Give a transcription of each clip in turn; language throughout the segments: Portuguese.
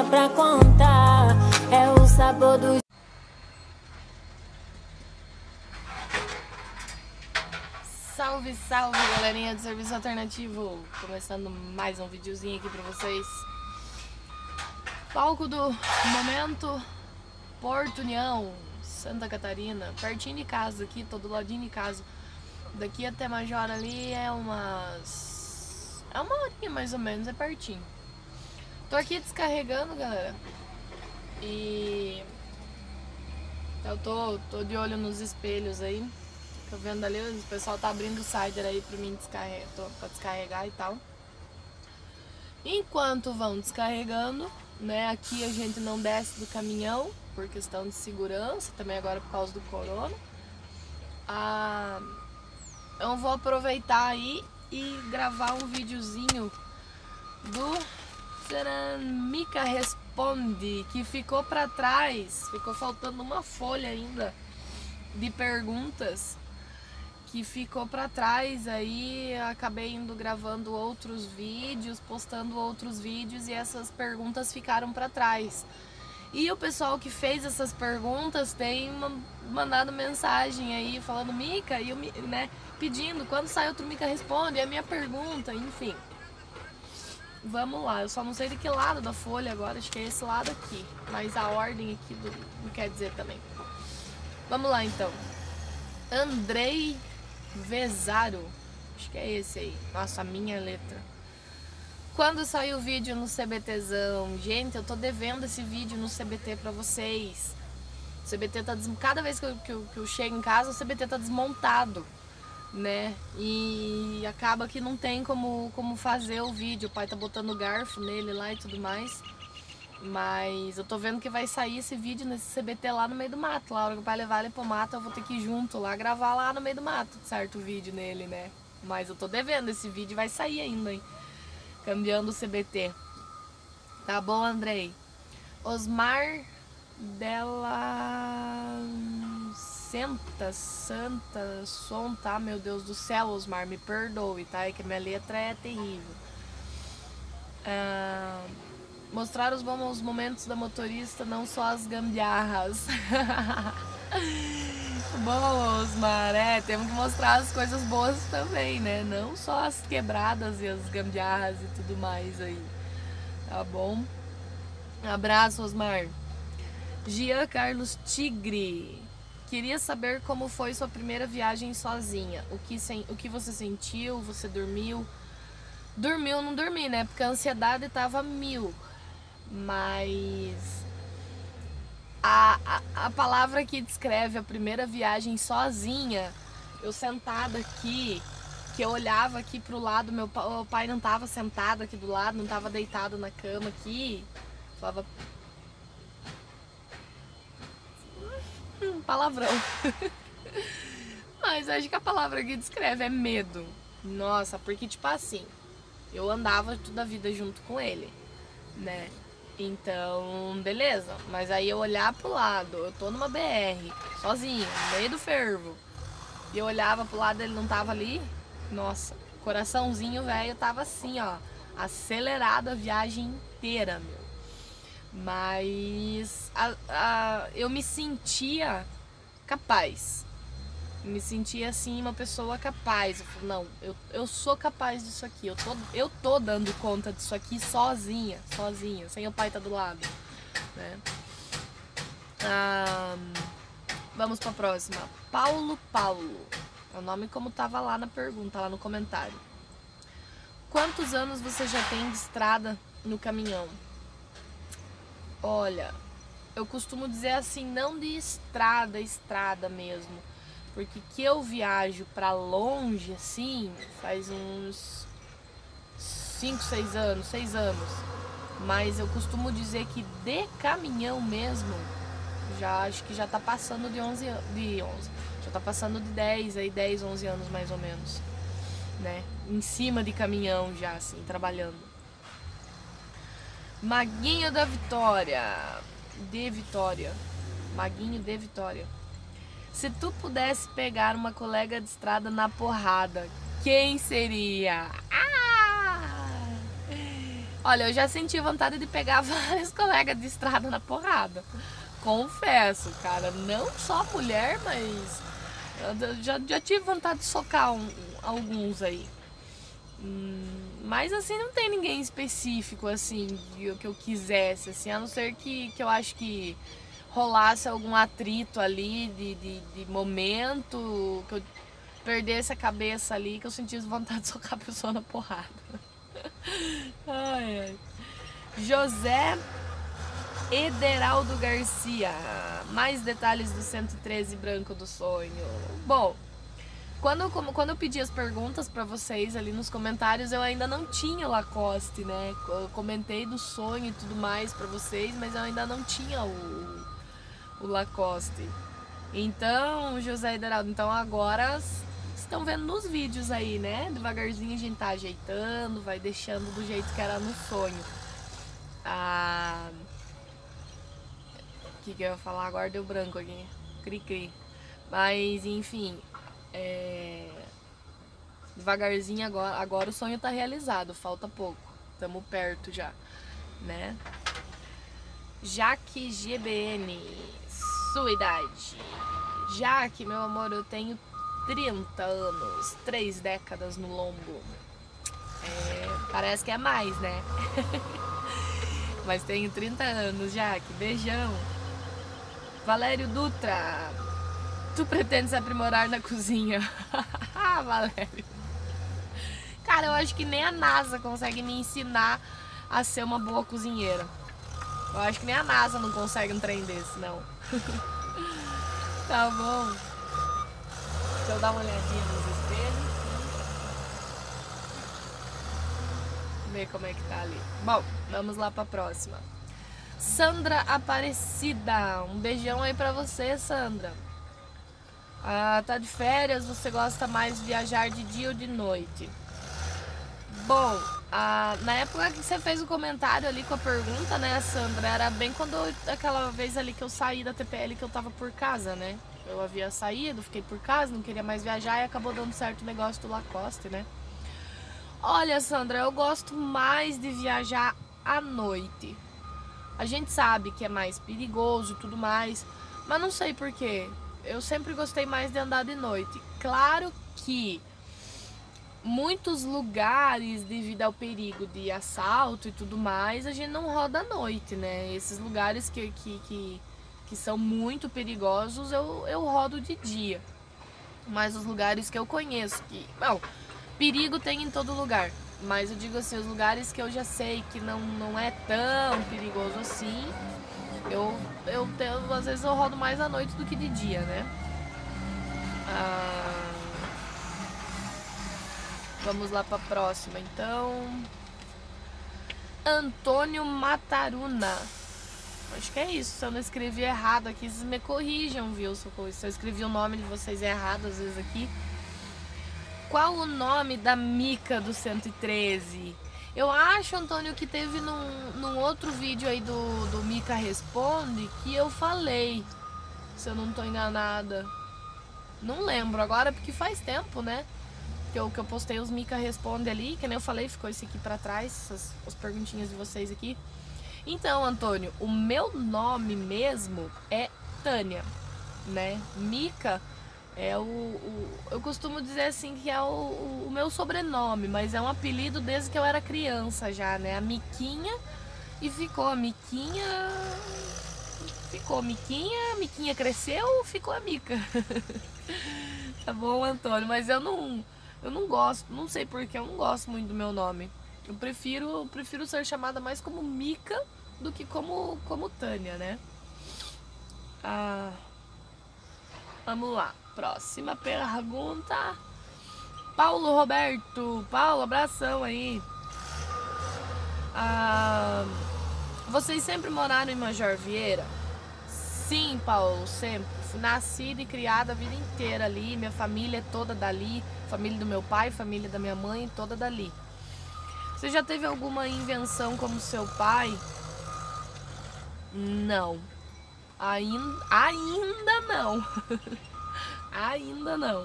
pra contar. É o sabor do... Salve, salve, galerinha do Serviço Alternativo! Começando mais um videozinho aqui pra vocês. Palco do momento, Porto União, Santa Catarina. Pertinho de casa aqui, todo ladinho de casa. Daqui até Major ali é umas... é uma horinha mais ou menos, é pertinho. Tô aqui descarregando, galera. E... eu tô de olho nos espelhos aí. Tô vendo ali, o pessoal tá abrindo o cider aí pra mim pra descarregar e tal. Enquanto vão descarregando, né? Aqui a gente não desce do caminhão por questão de segurança, também agora por causa do corona. Eu vou aproveitar aí e gravar um videozinho do Mica Responde, que ficou pra trás, ficou faltando uma folha ainda de perguntas que ficou pra trás. Aí acabei indo gravando outros vídeos, postando outros vídeos e essas perguntas ficaram pra trás. E o pessoal que fez essas perguntas tem mandado mensagem aí falando Mica, e eu, né, pedindo quando sai outro Mica Responde, é a minha pergunta, enfim. Vamos lá, eu só não sei de que lado da folha agora, acho que é esse lado aqui, mas a ordem aqui não quer dizer também. Vamos lá então. Andrei Vezaro, acho que é esse aí. Nossa, a minha letra. Quando saiu o vídeo no CBTzão? Gente, eu tô devendo esse vídeo no CBT pra vocês. O CBT tá cada vez que eu chego em casa, o CBT tá desmontado, né? E acaba que não tem como fazer o vídeo. O pai tá botando garfo nele lá e tudo mais. Mas eu tô vendo que vai sair esse vídeo nesse CBT lá no meio do mato. Lá, a hora que o pai levar ele pro mato, eu vou ter que ir junto lá, gravar lá no meio do mato, certo, o vídeo nele, né? Mas eu tô devendo, esse vídeo vai sair ainda, hein? Cambiando o CBT. Tá bom, Andrei? Osmar dela... Santa, som, tá? Meu Deus do céu, Osmar, me perdoe, tá? É que minha letra é terrível. Mostrar os bons momentos da motorista, não só as gambiarras. Bom, Osmar, temos que mostrar as coisas boas também, né? Não só as quebradas e as gambiarras e tudo mais aí. Tá bom? Abraço, Osmar. Gia Carlos Tigre. Queria saber como foi sua primeira viagem sozinha. O que você sentiu? Você dormiu? Dormiu, não dormi, né? Porque a ansiedade tava 1000. Mas a palavra que descreve a primeira viagem sozinha, eu sentada aqui, que eu olhava aqui pro lado, meu pai não tava sentado aqui do lado, não tava deitado na cama aqui, falava palavrão. Mas acho que a palavra que descreve é medo. Nossa, porque tipo assim, eu andava toda a vida junto com ele, né? Então, beleza. Mas aí eu olhar pro lado, eu tô numa BR, sozinha, no meio do fervo. E eu olhava pro lado, ele não tava ali. Nossa, coraçãozinho velho tava assim, ó, acelerado a viagem inteira, meu. Mas eu me sentia capaz. Me sentia assim, uma pessoa capaz. Eu falei, não, eu sou capaz disso aqui. Eu tô dando conta disso aqui sozinha, sem o pai estar do lado, né? Vamos pra próxima. Paulo. É o nome como tava lá na pergunta, lá no comentário. Quantos anos você já tem de estrada no caminhão? Olha, eu costumo dizer assim, não de estrada mesmo. Porque que eu viajo pra longe, assim, faz uns 5, 6 anos, 6 anos. Mas eu costumo dizer que de caminhão mesmo, já acho que já tá passando de 11, já tá passando de 10, aí 10, 11 anos mais ou menos, né? Em cima de caminhão já, assim, trabalhando. Maguinho de Vitória. Maguinho de Vitória. Se tu pudesse pegar uma colega de estrada na porrada, quem seria? Olha, eu já senti vontade de pegar vários colegas de estrada na porrada. Confesso, cara, não só mulher, mas eu já tive vontade de socar alguns aí. Mas assim, não tem ninguém específico assim que eu quisesse, assim, a não ser que eu acho que rolasse algum atrito ali de momento, que eu perdesse a cabeça ali, que eu sentisse vontade de socar a pessoa na porrada. Ai, ai. José Ederaldo Garcia, mais detalhes do 113 Branco do Sonho. Bom, quando eu pedi as perguntas pra vocês ali nos comentários, eu ainda não tinha o Lacoste, né? Eu comentei do sonho e tudo mais pra vocês, mas eu ainda não tinha o Lacoste. Então, José Ederaldo, então agora estão vendo nos vídeos aí, né? Devagarzinho a gente tá ajeitando, vai deixando do jeito que era no sonho. O que eu ia falar agora? Deu branco aqui. Cri-cri. Mas, enfim, devagarzinho agora o sonho tá realizado, falta pouco. Tamo perto já, né? Jaque GBN, sua idade. Jaque, meu amor, eu tenho 30 anos, 3 décadas no lombo. Parece que é mais, né? Mas tenho 30 anos, Jaque. Beijão. Valério Dutra, tu pretende se aprimorar na cozinha? Ah, Valério. Cara, eu acho que nem a NASA consegue me ensinar a ser uma boa cozinheira. Eu acho que nem a NASA não consegue um trem desse, não. Tá bom. Deixa eu dar uma olhadinha nos espelhos. Ver como é que tá ali. Bom, vamos lá pra próxima. Sandra Aparecida, um beijão aí pra você, Sandra. Tá de férias, você gosta mais de viajar de dia ou de noite? Bom, na época que você fez o comentário ali com a pergunta, né, Sandra, era bem aquela vez ali que eu saí da TPL, que eu tava por casa, né? Eu havia saído, fiquei por casa, não queria mais viajar e acabou dando certo o negócio do Lacoste, né? Olha, Sandra, eu gosto mais de viajar à noite. A gente sabe que é mais perigoso e tudo mais, mas não sei porquê. Eu sempre gostei mais de andar de noite. Claro que muitos lugares, devido ao perigo de assalto e tudo mais, a gente não roda à noite, né? Esses lugares que são muito perigosos, eu rodo de dia. Mas os lugares que eu conheço, perigo tem em todo lugar. Mas eu digo assim, os lugares que eu já sei que não é tão perigoso assim, às vezes eu rodo mais à noite do que de dia, né? Vamos lá para a próxima, então. Antônio Mataruna. Acho que é isso. Se eu não escrevi errado aqui, vocês me corrijam, viu? Se eu escrevi o nome de vocês errado às vezes aqui. Qual o nome da Mica do 113? Eu acho, Antônio, que teve num outro vídeo aí do Mica Responde que eu falei, se eu não tô enganada. Não lembro agora, porque faz tempo, né? Que eu postei os Mica Responde ali, que nem eu falei, ficou esse aqui pra trás, as perguntinhas de vocês aqui. Então, Antônio, o meu nome mesmo é Tânia, né? Mica eu costumo dizer assim que é o meu sobrenome, mas é um apelido desde que eu era criança já, né? A Miquinha, e ficou a Miquinha, Miquinha cresceu, ficou a Mica. Tá bom, Antônio, mas eu não gosto, não sei porque, eu não gosto muito do meu nome. Eu prefiro ser chamada mais como Mica do que como Tânia, né? Vamos lá, próxima pergunta. Paulo Roberto. Paulo, abração aí. Vocês sempre moraram em Major Vieira? Sim, Paulo, sempre. Fui nascida e criada a vida inteira ali. Minha família é toda dali. Família do meu pai, família da minha mãe, toda dali. Você já teve alguma invenção como seu pai? Não. Ainda não. Ainda não.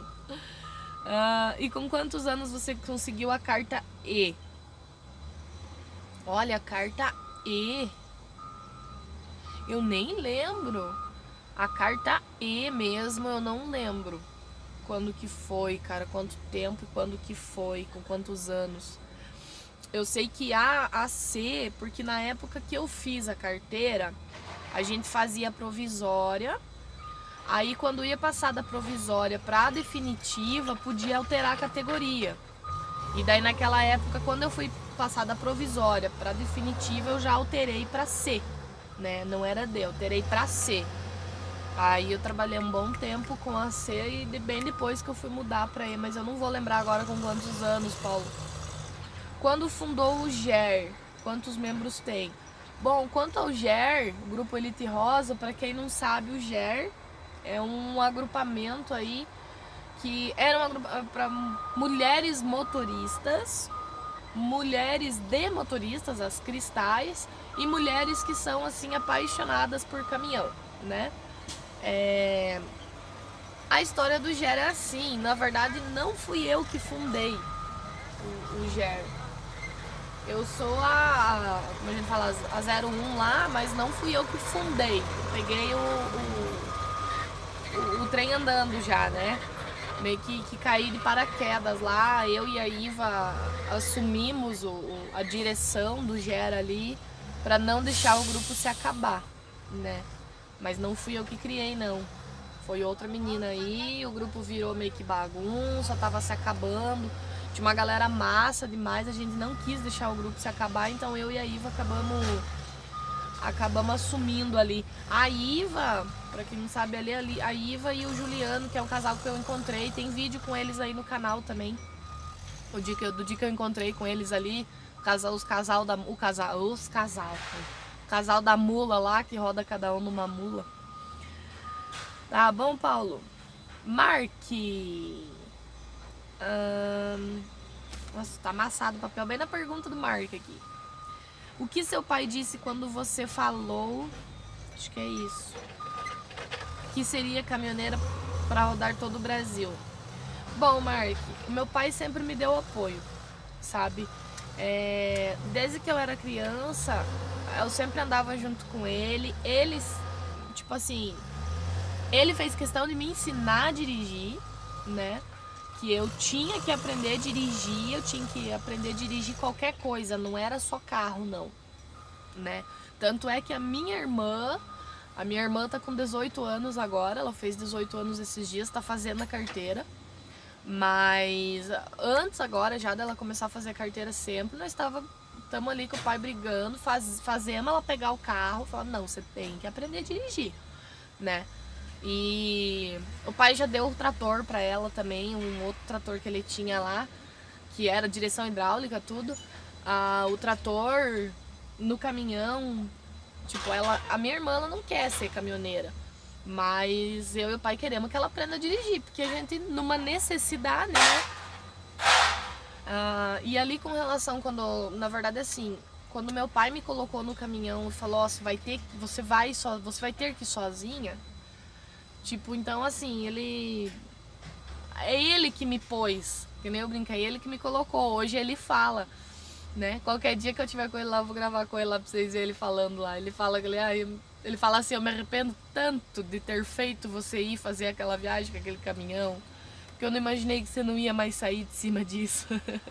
E com quantos anos você conseguiu a carta E? Olha, a carta E. Eu nem lembro. A carta E mesmo, eu não lembro. Quando que foi, cara, quanto tempo e quando que foi, com quantos anos. Eu sei que a C, porque na época que eu fiz a carteira, a gente fazia provisória. Aí quando ia passar da provisória para a definitiva, podia alterar a categoria. E daí naquela época, quando eu fui passar da provisória para a definitiva, eu já alterei para C, né? Não era D, eu alterei para C. Aí eu trabalhei um bom tempo com a C e bem depois que eu fui mudar para E, mas eu não vou lembrar agora com quantos anos, Paulo. Quando fundou o GER, quantos membros tem? Bom, quanto ao GER, o Grupo Elite Rosa, para quem não sabe, o GER é um agrupamento aí que era para mulheres motoristas, mulheres de motoristas, as cristais, e mulheres que são assim apaixonadas por caminhão, né? A história do GER é assim, na verdade não fui eu que fundei o GER. Eu sou como a gente fala, a 01 lá, mas não fui eu que fundei. Eu peguei o trem andando já, né? Meio que caí de paraquedas lá. Eu e a Iva assumimos a direção do GER ali para não deixar o grupo se acabar, né? Mas não fui eu que criei, não. Foi outra menina aí, o grupo virou meio que bagunça, tava se acabando. Tinha uma galera massa demais, a gente não quis deixar o grupo se acabar, então eu e a Iva acabamos assumindo ali. A Iva, pra quem não sabe, ali a Iva e o Juliano, que é um casal que eu encontrei, tem vídeo com eles aí no canal também. Do dia que eu encontrei com eles ali, o casal da mula lá, que roda cada um numa mula. Tá bom, Paulo? Marque. Nossa, tá amassado o papel bem na pergunta do Mark aqui. O que seu pai disse quando você falou, acho que é isso, que seria caminhoneira para rodar todo o Brasil? Bom, Mark, meu pai sempre me deu apoio, sabe? Desde que eu era criança, eu sempre andava junto com ele. Tipo assim, ele fez questão de me ensinar a dirigir, né? Que eu tinha que aprender a dirigir, eu tinha que aprender a dirigir qualquer coisa, não era só carro, não, né? Tanto é que a minha irmã tá com 18 anos agora, ela fez 18 anos esses dias, tá fazendo a carteira. Mas antes agora já dela começar a fazer a carteira sempre, nós estamos ali com o pai brigando, fazemos ela pegar o carro, falando, não, você tem que aprender a dirigir, né? E o pai já deu o trator pra ela também, um outro trator que ele tinha lá, que era direção hidráulica, tudo. O trator no caminhão, tipo, a minha irmã ela não quer ser caminhoneira, mas eu e o pai queremos que ela aprenda a dirigir, porque a gente, numa necessidade, né? E ali com relação na verdade assim, quando meu pai me colocou no caminhão e falou, ó, você vai ter que ir sozinha. Tipo, então assim, é ele que me pôs, que nem eu brinquei, ele que me colocou. Hoje ele fala, né? Qualquer dia que eu tiver com ele lá, eu vou gravar com ele lá pra vocês verem ele falando lá. Ele fala ele fala assim, eu me arrependo tanto de ter feito você ir fazer aquela viagem com aquele caminhão, porque eu não imaginei que você não ia mais sair de cima disso.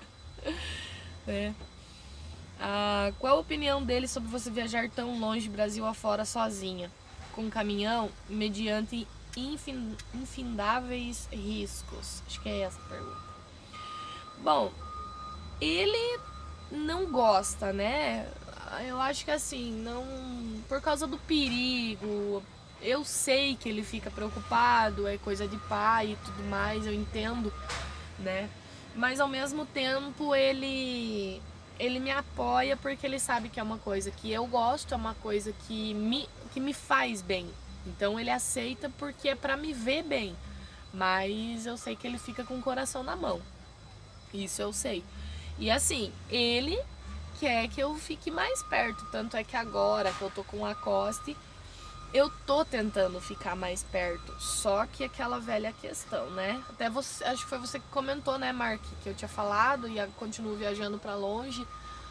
Qual a opinião dele sobre você viajar tão longe, Brasil afora, sozinha, com caminhão, mediante infindáveis riscos? Acho que é essa a pergunta. Bom, ele não gosta, né? Eu acho que assim, não, por causa do perigo. Eu sei que ele fica preocupado, é coisa de pai e tudo mais, eu entendo, né? Mas ao mesmo tempo ele me apoia porque ele sabe que é uma coisa que eu gosto, é uma coisa que me faz bem. Então ele aceita porque é pra me ver bem. Mas eu sei que ele fica com o coração na mão. Isso eu sei. E assim, ele quer que eu fique mais perto. Tanto é que agora que eu tô com a Coste, eu tô tentando ficar mais perto. Só que aquela velha questão, né? Até você, acho que foi você que comentou, né, Mark? Que eu tinha falado e continuo viajando pra longe.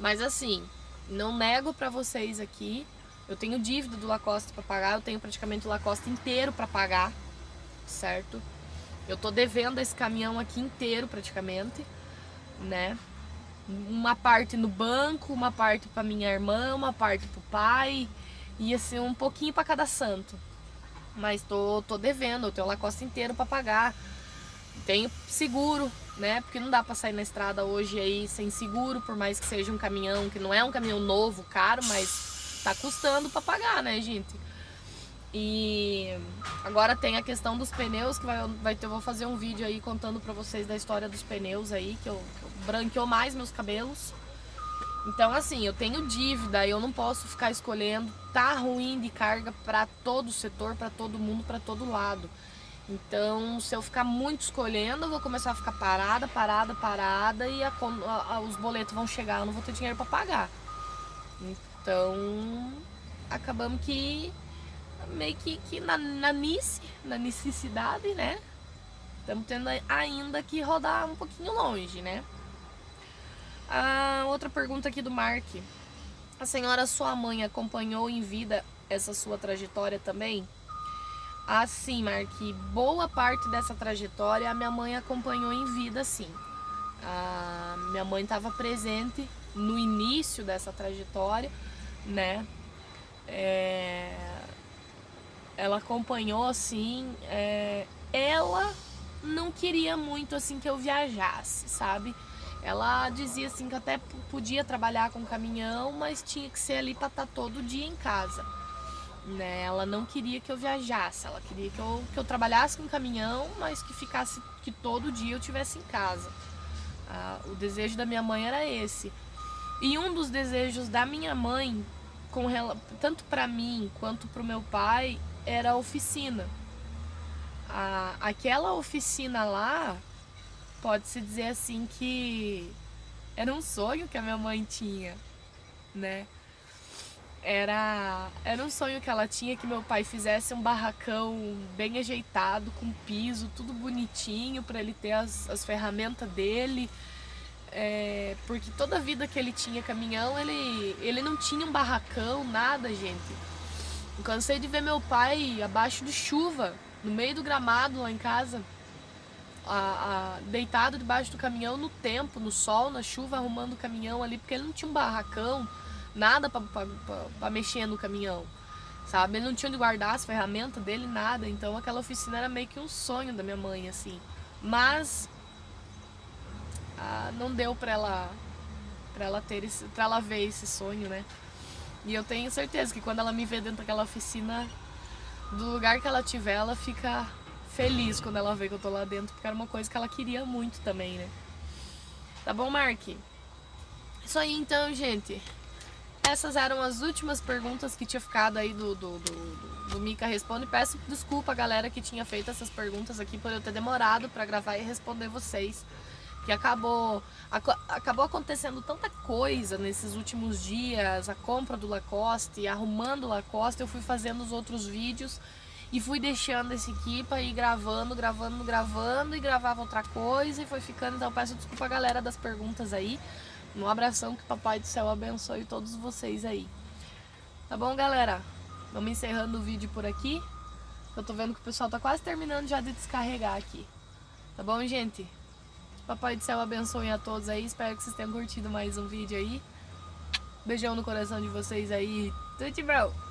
Mas assim, não nego pra vocês aqui, eu tenho dívida do Lacoste pra pagar, eu tenho praticamente o Lacoste inteiro pra pagar, certo? Eu tô devendo esse caminhão aqui inteiro praticamente, né? Uma parte no banco, uma parte pra minha irmã, uma parte pro pai, e assim, um pouquinho pra cada santo. Mas tô devendo, eu tenho o Lacoste inteiro pra pagar. Tenho seguro, né? Porque não dá pra sair na estrada hoje aí sem seguro, por mais que seja um caminhão, que não é um caminhão novo, caro, mas tá custando pra pagar, né, gente? E agora tem a questão dos pneus, que eu vou fazer um vídeo aí contando pra vocês da história dos pneus aí, que eu branqueou mais meus cabelos. Então assim, eu tenho dívida, eu não posso ficar escolhendo, tá ruim de carga pra todo setor, pra todo mundo, pra todo lado. Então, se eu ficar muito escolhendo, eu vou começar a ficar parada e os boletos vão chegar, eu não vou ter dinheiro pra pagar. Então, acabamos que meio que na necessidade, né? Estamos tendo ainda que rodar um pouquinho longe, né? Outra pergunta aqui do Mark. A senhora, sua mãe, acompanhou em vida essa sua trajetória também? Sim, Mark, boa parte dessa trajetória a minha mãe acompanhou em vida, sim. Minha mãe estava presente no início dessa trajetória, né? Ela acompanhou, assim. Ela não queria muito, assim, que eu viajasse, sabe? Ela dizia, assim, que até podia trabalhar com caminhão, mas tinha que ser ali para estar todo dia em casa. Né? Ela não queria que eu viajasse, ela queria que eu trabalhasse com caminhão, mas que todo dia eu estivesse em casa. O desejo da minha mãe era esse. E um dos desejos da minha mãe, tanto para mim quanto para o meu pai, era a oficina. Aquela oficina lá, pode-se dizer assim que era um sonho que a minha mãe tinha, né? Era um sonho que ela tinha, que meu pai fizesse um barracão bem ajeitado, com piso, tudo bonitinho, para ele ter as ferramentas dele. Porque toda a vida que ele tinha caminhão, ele não tinha um barracão, nada, gente. Eu cansei de ver meu pai abaixo de chuva, no meio do gramado lá em casa, deitado debaixo do caminhão no tempo, no sol, na chuva, arrumando o caminhão ali, porque ele não tinha um barracão, nada pra mexer no caminhão, sabe? Ele não tinha onde guardar as ferramentas dele, nada. Então aquela oficina era meio que um sonho da minha mãe, assim. Mas não deu pra ela ver esse sonho, né? E eu tenho certeza que quando ela me vê dentro daquela oficina, do lugar que ela tiver, ela fica feliz quando ela vê que eu tô lá dentro, porque era uma coisa que ela queria muito também, né? Tá bom, Mark? Isso aí então, gente. Essas eram as últimas perguntas que tinha ficado aí do Mica Responde. Peço desculpa, galera, que tinha feito essas perguntas aqui por eu ter demorado pra gravar e responder vocês. Que acabou acontecendo tanta coisa nesses últimos dias, a compra do Lacoste, arrumando o Lacoste, eu fui fazendo os outros vídeos e fui deixando esse aqui pra ir gravando e gravava outra coisa e foi ficando. Então peço desculpa, galera, das perguntas aí. Um abração, que Papai do Céu abençoe todos vocês aí. Tá bom, galera? Vamos encerrando o vídeo por aqui. Eu tô vendo que o pessoal tá quase terminando já de descarregar aqui. Tá bom, gente? Papai do Céu abençoe a todos aí. Espero que vocês tenham curtido mais um vídeo aí. Beijão no coração de vocês aí. Tudo de bom!